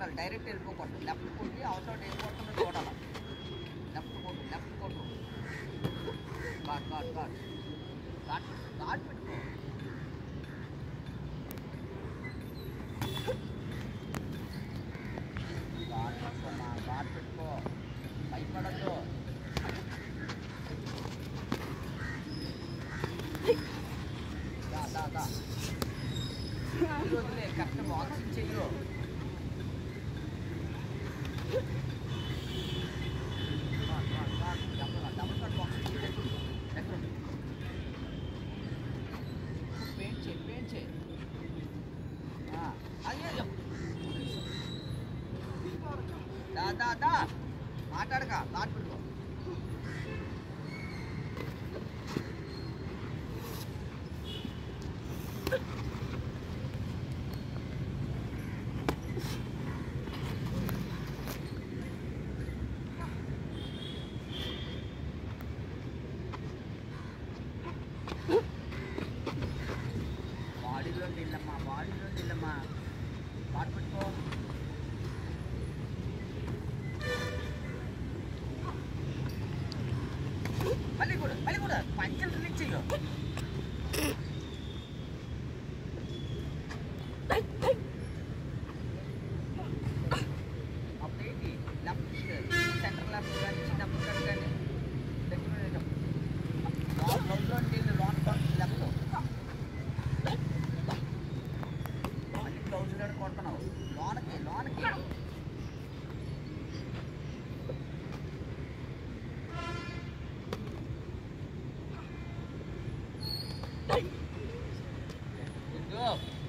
చూడాలి, direct వెళ్ళిపోకూడదు. Left కొట్టి అవసరం వెళ్ళిపోతుందో చూడాలి. లెఫ్ట్ కొట్టు, లెఫ్ట్ కొట్టు. Guard guard guard guard guard పెట్టుకో. గాడ్ పెట్టుకోమా, గాడ్ పెట్టుకో, భయపడద్దు. దా రోజులే కరెక్ట్ బాక్సింగ్ చెయ్యు. డబుల్ కట్ బాక్సింగ్ ఎక్కడ పెయింట్ చేయి అయ్యో దా మాట్లాడక దాట్ పెట్టుకో. బాడీలో నిల్లమ్మా పాటు పెట్టుకో. మళ్ళీ కూడా పంచలు రిలీజ్ చెయ్యు. అప్పుడేంటి లెఫ్ట్ సెంటర్ లెఫ్ట్ కానీ చిన్నప్పుడు కానీ గ్రౌండ్లో లోన్ లెఫ్ట్ మళ్ళీ గ్లౌజ్లో కొడుతున్నావు. లోనకి Go.